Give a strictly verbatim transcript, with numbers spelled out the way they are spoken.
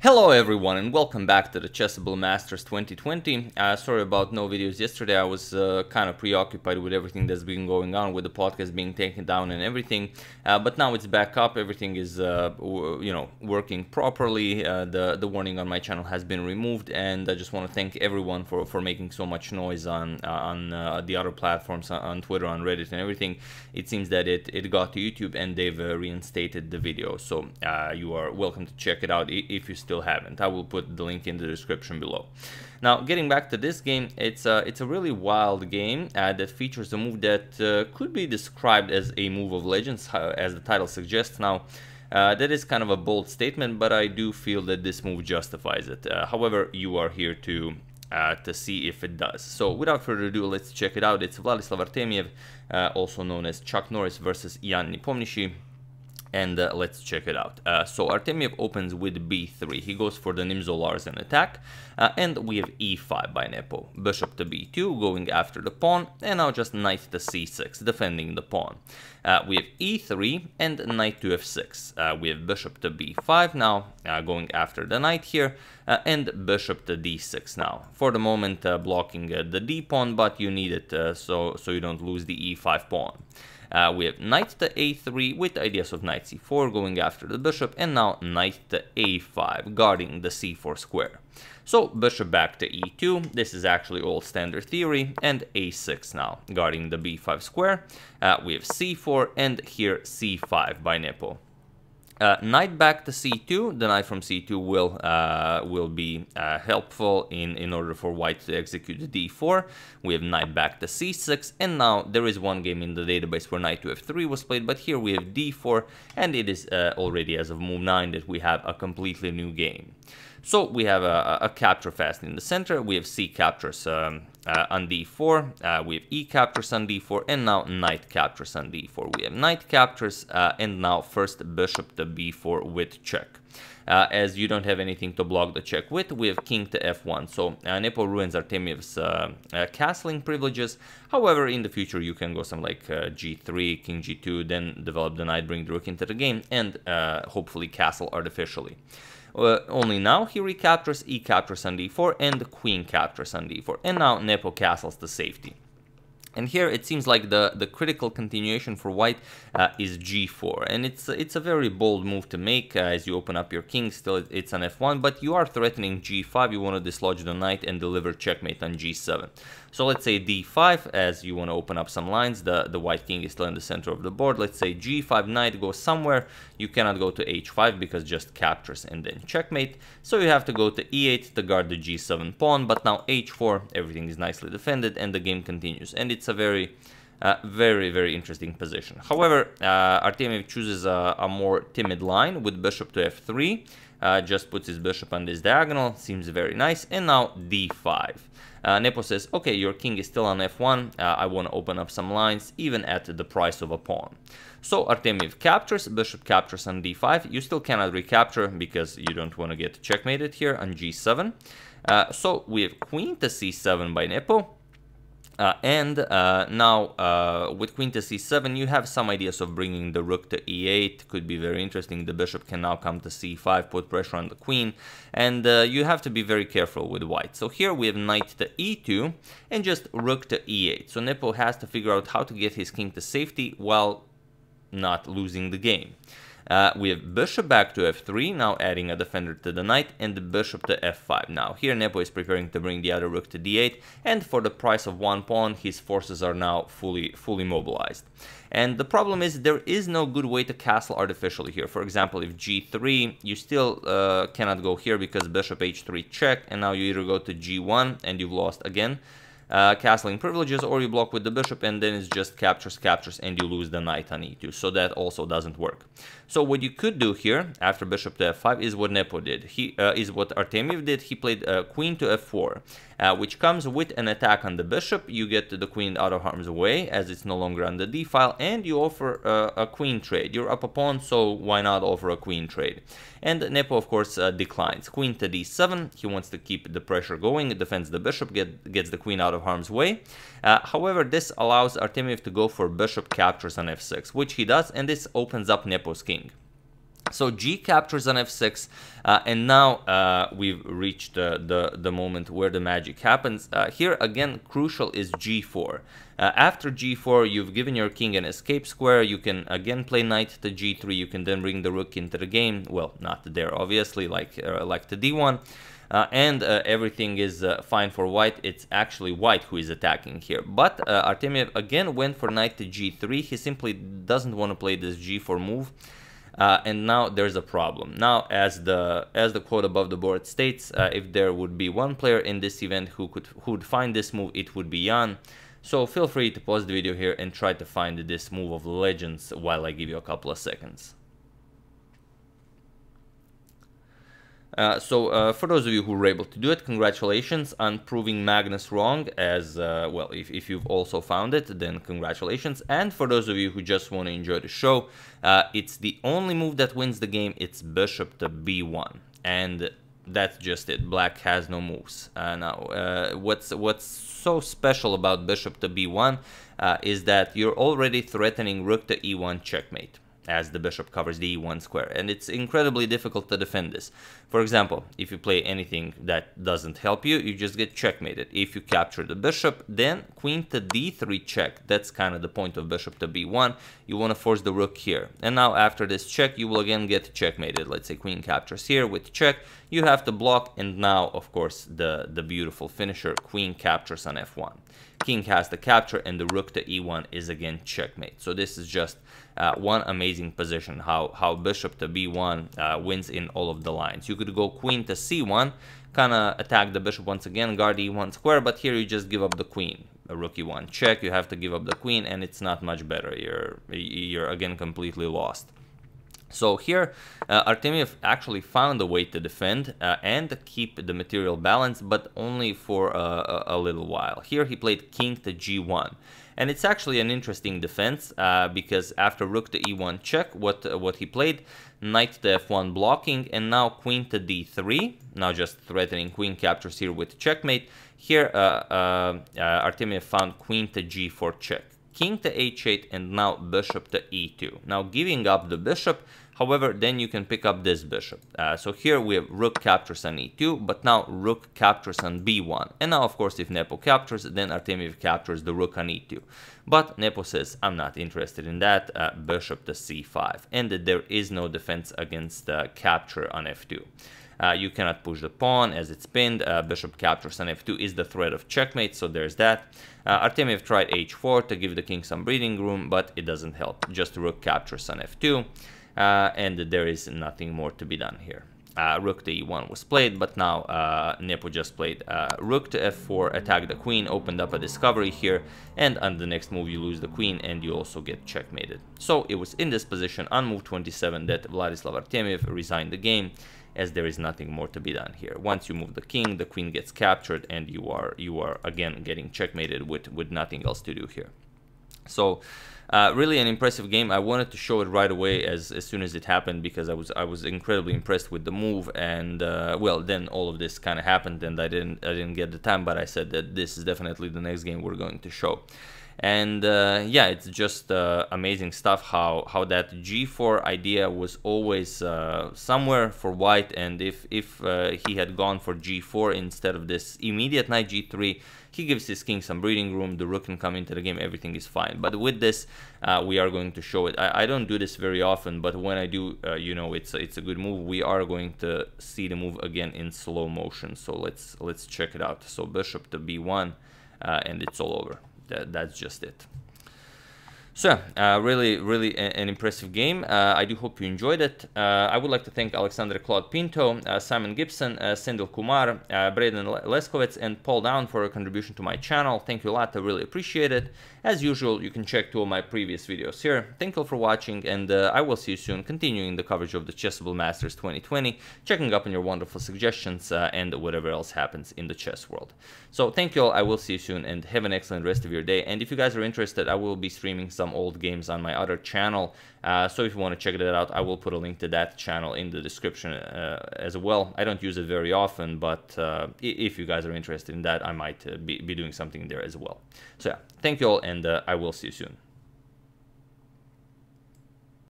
Hello everyone and welcome back to the Chessable Masters twenty twenty. Uh, sorry about no videos yesterday. I was uh, kind of preoccupied with everything that's been going on, with the podcast being taken down and everything. Uh, but now it's back up. Everything is, uh, you know, working properly. Uh, the the warning on my channel has been removed, and I just want to thank everyone for for making so much noise on uh, on uh, the other platforms, on Twitter, on Reddit, and everything. It seems that it it got to YouTube and they've uh, reinstated the video. So uh, you are welcome to check it out if you still haven't. I will put the link in the description below. Now, getting back to this game, it's a, it's a really wild game uh, that features a move that uh, could be described as a move of legends, uh, as the title suggests. Now, uh, that is kind of a bold statement, but I do feel that this move justifies it. Uh, however, you are here to uh, to see if it does. So, without further ado, let's check it out. It's Vladislav Artemiev, uh, also known as Chuck Norris, versus Jan Nepomniachtchi. And uh, let's check it out. Uh, so Artemiev opens with b three. He goes for the Nimzo-Larsen attack. Uh, and we have e five by Nepo. Bishop to b two, going after the pawn. And now just knight to c six, defending the pawn. Uh, we have e three and knight to f six. Uh, we have bishop to b five now, uh, going after the knight here. Uh, and bishop to d six now. For the moment, uh, blocking uh, the d pawn, but you need it uh, so, so you don't lose the e five pawn. Uh, we have knight to a three with ideas of knight c four, going after the bishop, and now knight to a five, guarding the c four square. So bishop back to e two, this is actually all standard theory, and a six now, guarding the b five square. Uh, we have c four, and here c five by Nepo. Uh, knight back to c two. The knight from c two will uh, will be uh, helpful in, in order for white to execute the d four. We have knight back to c six, and now there is one game in the database where knight to f three was played, but here we have d four, and it is uh, already as of move nine that we have a completely new game. So we have a, a capture fast in the center, we have c captures um, uh, on d four, uh, we have e captures on d four, and now knight captures on d four. We have knight captures, uh, and now first bishop to b four with check. Uh, as you don't have anything to block the check with, we have king to f one. So uh, Nepo ruins Artemiev's uh, uh, castling privileges. However, in the future you can go some like uh, g three, king g two, then develop the knight, bring the rook into the game, and uh, hopefully castle artificially. Uh, only now he recaptures, e captures on d four, and the queen captures on d four. And now Nepo castles to safety. And here it seems like the, the critical continuation for white uh, is g four. And it's, it's a very bold move to make uh, as you open up your king. Still, it's on f one, but you are threatening g five. You want to dislodge the knight and deliver checkmate on g seven. So let's say d five, as you want to open up some lines. The, the white king is still in the center of the board. Let's say g five, knight goes somewhere. You cannot go to h five because just captures and then checkmate. So you have to go to e eight to guard the g seven pawn. But now h four, everything is nicely defended and the game continues. And it's a very, uh, very, very interesting position. However, uh, Artemiev chooses a, a more timid line with bishop to f three. Uh, just puts his bishop on this diagonal, seems very nice, and now d five. Uh, Nepo says, okay, your king is still on f one, uh, I want to open up some lines, even at the price of a pawn. So Artemiev captures, bishop captures on d five, you still cannot recapture because you don't want to get checkmated here on g seven. Uh, so we have queen to c seven by Nepo. Uh, and uh, now, uh, with queen to c seven, you have some ideas of bringing the rook to e eight. Could be very interesting. The bishop can now come to c five, put pressure on the queen. And uh, you have to be very careful with white. So here we have knight to e two and just rook to e eight. So Nepo has to figure out how to get his king to safety while not losing the game. Uh, we have bishop back to f three, now adding a defender to the knight, and the bishop to f five. Now, here Nepo is preparing to bring the other rook to d eight, and for the price of one pawn, his forces are now fully, fully mobilized. And the problem is there is no good way to castle artificially here. For example, if g three, you still uh, cannot go here because bishop h three check, and now you either go to g one, and you've lost again. Uh, castling privileges, or you block with the bishop and then it's just captures, captures, and you lose the knight on e two. So that also doesn't work. So what you could do here after bishop to f five is what Nepo did. He uh, is what Artemiev did. He played uh, queen to f four, uh, which comes with an attack on the bishop. You get the queen out of harm's way as it's no longer on the d file, and you offer uh, a queen trade. You're up a pawn, so why not offer a queen trade? And Nepo, of course, uh, declines. Queen to d seven. He wants to keep the pressure going. It defends the bishop, get, gets the queen out of harm's way. Uh, however, this allows Artemiev to go for bishop captures on f six, which he does, and this opens up Nepo's king. So g captures on f six, uh, and now uh, we've reached uh, the, the moment where the magic happens. Uh, here, again, crucial is g four. Uh, after g four, you've given your king an escape square. You can again play knight to g three. You can then bring the rook into the game. Well, not there, obviously, like, uh, like to d one. Uh, and uh, everything is uh, fine for white. It's actually white who is attacking here. But uh, Artemiev again went for knight to g three. He simply doesn't want to play this g four move. Uh, and now there's a problem. Now, as the as the quote above the board states, uh, if there would be one player in this event who could who would find this move, it would be Jan. So feel free to pause the video here and try to find this move of legends while I give you a couple of seconds. Uh, so uh, for those of you who were able to do it, congratulations on proving Magnus wrong, as uh, well, if, if you've also found it, then congratulations. And for those of you who just want to enjoy the show, uh, it's the only move that wins the game. It's bishop to b one, and that's just it. Black has no moves. Uh, now, uh, what's what's so special about bishop to b one uh, is that you're already threatening rook to e one checkmate, as the bishop covers the e one square, and it's incredibly difficult to defend this. For example, if you play anything that doesn't help you, you just get checkmated. If you capture the bishop, then queen to d three check. That's kind of the point of bishop to b one. You want to force the rook here. And now after this check, you will again get checkmated. Let's say queen captures here with check. You have to block, and now, of course, the, the beautiful finisher, queen captures on f one. King has the capture, and the rook to e one is again checkmate. So this is just uh, one amazing position, how, how bishop to b one uh, wins in all of the lines. You could go queen to c one, kind of attack the bishop once again, guard e one square, but here you just give up the queen. A rook e one check, you have to give up the queen, and it's not much better. You're, you're again completely lost. So here, uh, Artemiev actually found a way to defend uh, and keep the material balance, but only for uh, a, a little while. Here he played king to g one. And it's actually an interesting defense, uh, because after rook to e one check, what, uh, what he played, knight to f one blocking, and now queen to d three, now just threatening queen captures here with checkmate. Here, uh, uh, uh, Artemiev found queen to g four check, king to h eight, and now bishop to e two. Now giving up the bishop, however, then you can pick up this bishop. Uh, so here we have rook captures on e two, but now rook captures on b one. And now, of course, if Nepo captures, then Artemiev captures the rook on e two. But Nepo says, I'm not interested in that, uh, bishop to c five. And that there is no defense against uh, capture on f two. Uh, you cannot push the pawn as it's pinned. Uh, bishop captures on f two is the threat of checkmate, so there's that. Uh, Artemiev tried h four to give the king some breathing room, but it doesn't help. Just rook captures on f two. Uh, and there is nothing more to be done here. Uh, rook to e one was played, but now uh, Nepo just played uh, rook to f four, attacked the queen, opened up a discovery here, and on the next move you lose the queen and you also get checkmated. So it was in this position on move twenty-seven that Vladislav Artemiev resigned the game, as there is nothing more to be done here. Once you move the king, the queen gets captured, and you are you are again getting checkmated with, with nothing else to do here. So uh, really an impressive game. I wanted to show it right away as, as soon as it happened, because I was I was incredibly impressed with the move, and uh, well, then all of this kind of happened and I didn't I didn't get the time, but I said that this is definitely the next game we're going to show. And uh, yeah, it's just uh, amazing stuff how how that g four idea was always uh, somewhere for white, and if if uh, he had gone for g four instead of this immediate knight g three, he gives his king some breathing room, the rook can come into the game, everything is fine. But with this, uh, we are going to show it. I, I don't do this very often, but when I do, uh, you know, it's it's a good move. We are going to see the move again in slow motion. So let's let's check it out. So bishop to b one, uh, and it's all over. That, that's just it. So, uh, really, really a, an impressive game. Uh, I do hope you enjoyed it. Uh, I would like to thank Alexander Claude Pinto, uh, Simon Gibson, uh, Sendil Kumar, uh, Braden Leskovets, and Paul Down for a contribution to my channel. Thank you a lot. I really appreciate it. As usual, you can check two of my previous videos here. Thank you all for watching, and uh, I will see you soon, continuing the coverage of the Chessable Masters twenty twenty, checking up on your wonderful suggestions uh, and whatever else happens in the chess world. So, thank you all. I will see you soon, and have an excellent rest of your day. And if you guys are interested, I will be streaming some old games on my other channel, uh, so if you want to check that out, I will put a link to that channel in the description uh, as well. I don't use it very often, but uh, if you guys are interested in that, I might uh, be, be doing something there as well. So yeah, thank you all, and uh, I will see you soon.